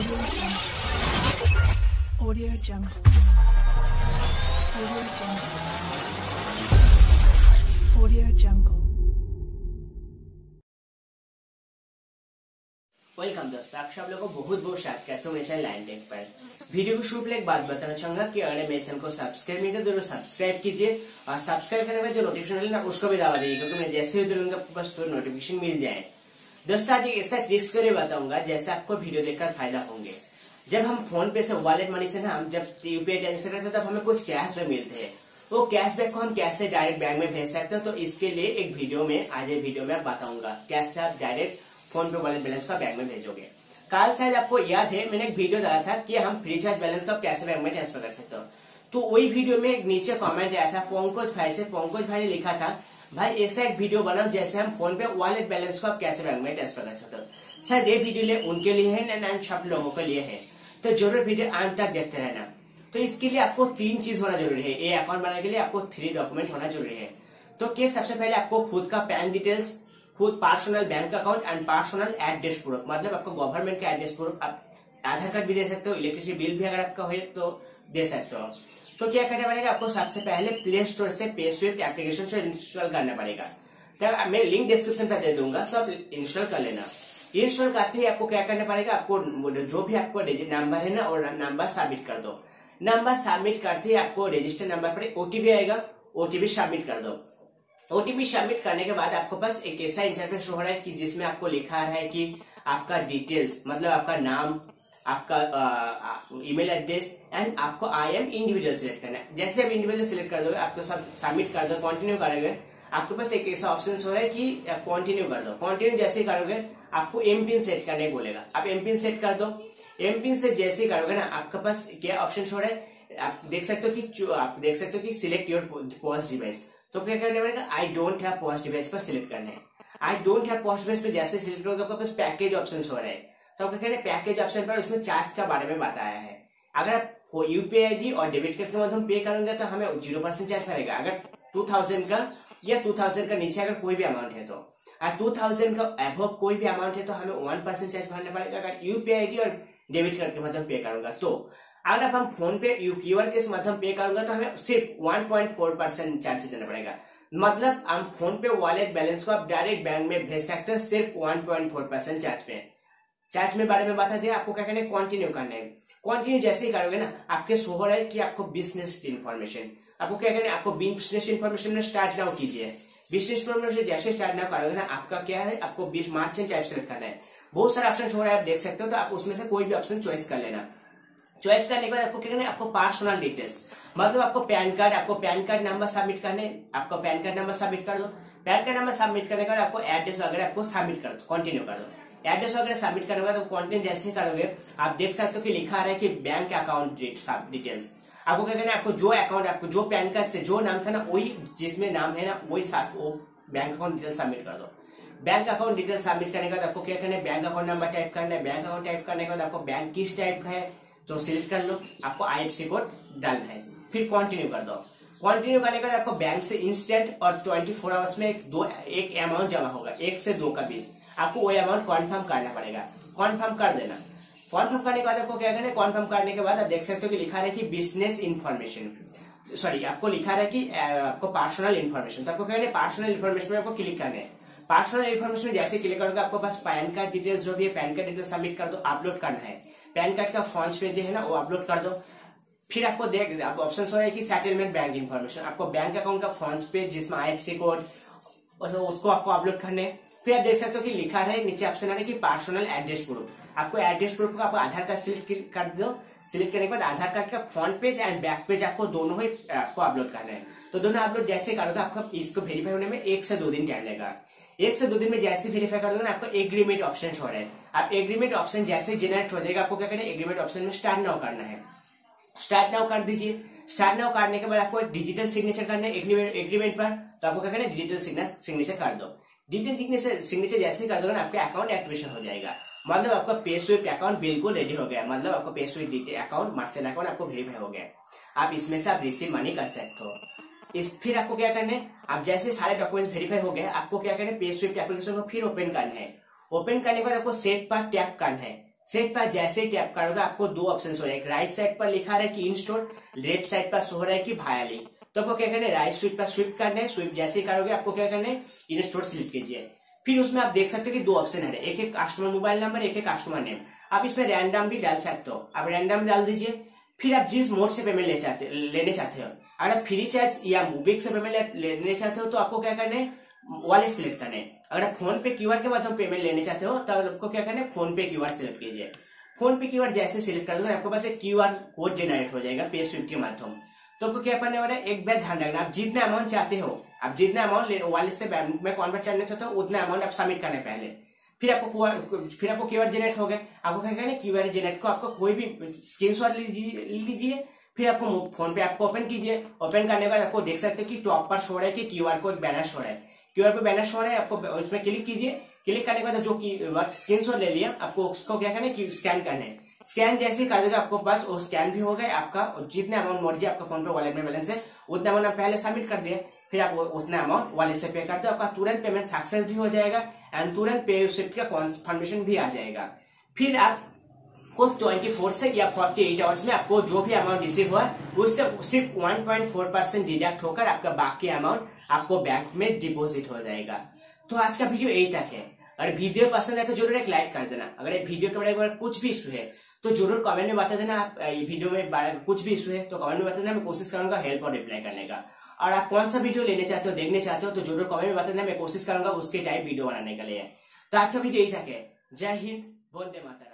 Audio Jungle. Audio Jungle. Audio Jungle. Welcome दोस्तों, आप सब लोगों को बहुत बहुत स्वागत करता हूँ मेरे चैनल लाइन टेक पर। वीडियो को शुरू में एक बात बताना चाहूंगा कि अगर मेरे चैनल को सब्सक्राइब नहीं किया तो सब्सक्राइब कीजिए और सब्सक्राइब करने में जो नोटिफिकेशन है ना उसको भी दबा दीजिए, क्योंकि मैं जैसे ही दूंगा आपको बस तो नोटिफिकेशन मिल जाए। दोस्तों आज एक ऐसा ट्रिक्स करके बताऊंगा जैसे आपको वीडियो देखकर फायदा होंगे। जब हम फोन पे से वॉलेट मनी से ना हम जब यूपीआई ट्रांजेक्शन करते हैं तब हमें कुछ कैशबैक मिलते हैं। वो कैशबैक को हम कैसे डायरेक्ट बैंक में भेज सकते हैं, तो इसके लिए एक वीडियो में आज एक वीडियो में बताऊंगा कैसे आप direct PhonePe wallet balance का बैंक में भेजोगे। कल शायद आपको याद है मैंने एक वीडियो डाला था कि हम फ्री चार्ज बैलेंस का कैसे बैंक में ट्रांसफर कर सकते हो। तो वही वीडियो में एक नीचे कमेंट आया था पंकज भाई से। पंकज भाई ने लिखा था भाई ऐसा एक वीडियो बनाओ जैसे हम फोन पे वॉलेट बैलेंस को आप कैसे बैंक में ट्रांसफर कर सकते हो। शायद ये वीडियो उनके लिए है ना सब लोगों के लिए है, तो जरूर वीडियो अंत तक देखते रहना। तो इसके लिए आपको 3 चीज होना जरूरी है। ये अकाउंट बनाने के लिए आपको 3 डॉक्यूमेंट होना जरूरी है। तो क्या सबसे पहले आपको खुद का बैंक डिटेल्स, खुद personal bank account and personal address proof, मतलब आपको गवर्नमेंट का एड्रेस प्रूफ, आप आधार कार्ड भी दे सकते हो, इलेक्ट्रिसिटी बिल भी अगर आपका हो तो दे सकते हो। तो क्या करना पड़ेगा आपको, सबसे पहले प्ले स्टोर से पेस्विफ्ट एप्लीकेशन से इंस्टॉल करना पड़ेगा। तो मैं लिंक डिस्क्रिप्शन पर दे दूंगा, तो आप इंस्टॉल कर लेना। इंस्टॉल करते ही आपको क्या करना पड़ेगा, आपको जो भी आपको नंबर है ना और नंबर सबमिट कर दो। नंबर सबमिट करते ही आपको रजिस्टर नंबर पर ओटीपी आएगा, ओटीपी सबमिट कर दो। ओटीपी सबमिट करने के बाद आपको पास एक ऐसा इंटरफेस हो रहा है कि जिसमें आपको लिखा है कि आपका डिटेल्स, मतलब आपका नाम, आपका ईमेल एड्रेस एंड आपको आई एम इंडिविजुअल सिलेक्ट करना है। जैसे आप इंडिविजुअल सिलेक्ट कर दोगे, आपको सब सबमिट कर दो, कंटिन्यू करोगे, आपके पास एक ऐसा ऑप्शन हो रहा है कि कंटिन्यू कर दो। कंटिन्यू जैसे ही करोगे आपको एम पिन सेट करने बोलेगा, आप एम पिन सेट कर दो। एम पिन से जैसे ही करोगे ना आपके पास क्या ऑप्शन हो रहा है, आप देख सकते हो कि सिलेक्ट योर पॉज डिवाइस। तो क्या करने पड़ेगा, I don't have POS device पर सिलेक्ट करना है। I don't have POS device पे जैसे सिलेक्ट करोगे आपके पास पैकेज ऑप्शन हो रहा है। तो क्या करना है, पैकेज ऑप्शन पर उसमें चार्ज का बारे में बताया है। अगर आप यूपीआई आईडी और डेबिट कार्ड के माध्यम पे करेंगे तो हमें 0% चार्ज पड़ेगा। अगर 2000 का या 2000 का नीचे अगर कोई भी अमाउंट है तो, और 2000 का अबव कोई भी अमाउंट है तो हमें 1% चार्ज भरना पड़ेगा अगर यूपीआई आईडी और डेबिट कार्ड के माध्यम पे करूंगा। तो अगर आप हम फोन पे क्यूआर के माध्यम पे करूंगा तो हमें सिर्फ 1.4% चार्ज देना पड़ेगा। मतलब हम फोन पे वॉलेट बैलेंस को आप डायरेक्ट बैंक में भेज सकते हैं सिर्फ 1.4% चार्ज पे। चार्ज में बारे में बता दिया, आपको क्या करना है, कंटिन्यू करना है। कंटिन्यू जैसे ही करोगे ना आपके शो हो रहा है कि आपको बिजनेस इन्फॉर्मेशन, आपको क्या करना है, आपको बिजनेस इन्फॉर्मेशन में स्टार्ट नाउ कीजिए। बिजनेस इन्फॉर्मेशन जैसे स्टार्ट नाउ करोगे ना आपका क्या है, आपको 20 मर्चेंट टाइप सेलेक्ट करना है। बहुत सारे ऑप्शन हो रहा है, आप देख सकते हो, तो आप उसमें से कोई भी ऑप्शन चॉइस कर लेना। चॉइस करने के बाद आपको क्या करना है, आपको पर्सनल डिटेल्स, मतलब आपको पैन कार्ड नंबर सबमिट करने, आपको पैन कार्ड नंबर सबमिट कर दो। पैन कार्ड नंबर सबमिट करने के बाद आपको एड्रेस वगैरह आपको सबमिट कर दो, कंटिन्यू कर दो। एड्रेस वगैरह सबमिट करने के बाद कंटिन्यू जैसे ही करोगे आप देख सकते हो कि लिखा आ रहा है कि बैंक अकाउंट डिटेल्स। आपको क्या करना है, आपको जो अकाउंट, आपको जो पैन कार्ड से जो नाम था ना वही जिसमें नाम है ना वही बैंक अकाउंट डिटेल सबमिट कर दो। बैंक अकाउंट डिटेल सबमिट करने के बाद आपको क्या करना है, बैंक अकाउंट नंबर टाइप करना है। बैंक अकाउंट टाइप करने के बाद आपको बैंक किस टाइप का है तो सिलेक्ट कर लो, आपको आईएफएससी कोड डालना है, फिर कंटिन्यू कर दो। कंटिन्यू करने के बाद आपको बैंक से इंस्टेंट और 24 आवर्स में एक अमाउंट जमा होगा, 1 से 2 का बीच, आपको वो अमाउंट कन्फर्म करना पड़ेगा। कन्फर्म कर देना। कन्फर्म करने के बाद आपको क्या करना है, कन्फर्म करने के बाद आप देख सकते हो कि लिखा है कि बिजनेस इन्फॉर्मेशन, सॉरी आपको लिखा है कि आपको पर्सनल इन्फॉर्मेशन। तो आपको क्या करना है, पर्सनल इन्फॉर्मेशन में आपको क्लिक करना है। पर्सनल इन्फॉर्मेशन में जैसे क्लिक करोगे आपको पास पैन कार्ड डिटेल्स जो भी है, पैन कार्ड डिटेल्स सबमिट कर दो, अपलोड करना है। पैन कार्ड का फ्रंट पेज है ना वो अपलोड कर दो। फिर आपको ऑप्शन हो रहा है कि सेटलमेंट बैंक इन्फॉर्मेशन, आपको बैंक अकाउंट का फ्रंट पेज जिसमें आईएफएससी कोड उसको आपको अपलोड करने। फिर आप देख सकते हो कि लिखा है नीचे ऑप्शन आ रहा है कि पर्सनल एड्रेस प्रूफ, आपको एड्रेस प्रूफ को आपको आधार कार्ड सिलेक्ट कर दो। सिलेक्ट करने के बाद आधार कार्ड का front page and back page आपको दोनों ही आपको अपलोड करना है। तो दोनों अपलोड जैसे करोगे आपको इसको वेरीफाई होने में 1 से 2 दिन टाइम लगेगा। 1 से 2 दिन में जैसे वेरीफाई कर दोगे ना आपको एग्रीमेंट ऑप्शन हो रहा है। आप एग्रीमेंट ऑप्शन जैसे जनरेट हो जाएगा आपको क्या करना है, एग्रीमेंट ऑप्शन में स्टार्ट नाउ करना है। स्टार्ट नाउ कर दीजिए। स्टार्ट नाउ करने के बाद आपको एक डिजिटल सिग्नेचर करना है एग्रीमेंट पर, तो आपको क्या करना है, डिजिटल सिग्नेचर कर दो। डिजिटल सिग्नेचर जैसे ही कर दोगे ना आपका अकाउंट एक्टिवेशन हो जाएगा, मतलब आपका पेस्विफ्ट अकाउंट बिल्कुल रेडी हो गया, मतलब आपका पेस्विफ्ट अकाउंट मर्चेंट अकाउंट आपको वेरीफाई हो गया। आप इसमें से आप रिसीव मनी कर सकते हो। फिर आपको क्या करना है, आप जैसे सारे डॉक्यूमेंट्स वेरीफाई हो गए आपको क्या करना है, पेस्विफ्ट एप्लीकेशन को फिर ओपन करना है। ओपन करने के बाद आपको सेट पर टैप करना है। सेट पर जैसे ही टैप करोगे आपको दो ऑप्शन हो रहे हैं, राइट साइड पर लिखा रहा है कि इंस्टॉल, लेफ्ट साइड पर शो रहा है कि भाया लिंक। तो आपको क्या करना है, राइट स्विच पर स्विप करना है। स्विप जैसे ही करोगे आपको क्या करना है, इंस्टॉल सिलेक्ट कीजिए। फिर उसमें आप देख सकते हो कि दो ऑप्शन है, एक एक कस्टमर मोबाइल नंबर, एक एक कस्टमर नेम। आप इसमें रैंडम भी डाल सकते हो, आप रैंडम डाल दीजिए। फिर आप जिस मोड से पेमेंट लेने चाहते हो, अगर आप फ्री चार्ज या मोबिक से पेमेंट लेने चाहते हो तो आपको क्या करना है, वॉलेट सिलेक्ट करना है। अगर आप फोन पे क्यूआर के माध्यम पेमेंट लेने चाहते हो तो आपको क्या करना है, फोन पे क्यूआर सिलेक्ट कीजिए। फोन पे क्यूआर जैसे सिलेक्ट कर दोगे आपके पास एक क्यूआर कोड जनरेट हो जाएगा पे स्विप के माध्यम। तो आपको क्या करने वाला है, एक बार ध्यान रखना, आप जितना अमाउंट चाहते हो, आप जितना अमाउंट वॉलेट से बैंक में कन्वर्ट करना चाहते हो उतना अमाउंट आप सबमिट करना है पहले। फिर आपको क्यूआर जनरेट हो गया। आपको क्या करना है, क्यूआर जनरेट को आपको कोई भी स्क्रीनशॉट लीजिए। फिर आपको फोन पे आपको ओपन कीजिए। ओपन करने के बाद आपको देख सकते हो कि टॉप पर शो रहा है कि क्यूआर कोड बैनर शो रहा है। क्यूआर पे बैनर शो रहा है, आपको उसमें क्लिक कीजिए। क्लिक करने के बाद जो स्क्रीनशॉट ले लिया आपको उसको क्या करना है, स्कैन करना है। स्कैन जैसे कर देगा आपको पास वो स्कैन भी हो गया आपका, जितने अमाउंट मर्जी आपका फोन पे वॉलेट में बैलेंस है उतना अमाउंट आप पहले सबमिट कर दिए। फिर आप उतना अमाउंट वॉलेट से पे कर दो, आपका तुरंत पेमेंट सक्सेस भी हो जाएगा एंड तुरंत पे स्लिप का कन्फर्मेशन भी आ जाएगा। फिर आप को 24 से या 48 आवर्स में आपको जो भी अमाउंट रिसीव हुआ उससे सिर्फ 1.4% डिडक्ट होकर आपका बाकी अमाउंट आपको बैंक में डिपॉजिट हो जाएगा। तो आज का वीडियो यही तक है। अगर वीडियो पसंद है तो जरूर एक लाइक कर देना। अगर ये वीडियो के बारे में कुछ भी इशू है तो जरूर कमेंट में बता देना। आप ये वीडियो में कुछ भी इशू है तो कमेंट में बता देना, मैं कोशिश करूंगा हेल्प और रिप्लाई करने का। और आप कौन सा वीडियो लेने चाहते हो, देखने चाहते हो तो जरूर कमेंट में बता देना, मैं कोशिश करूंगा उसके टाइप वीडियो बनाने के लिए। तो आज का वीडियो यही तक है। जय हिंद, वंदे मातरम।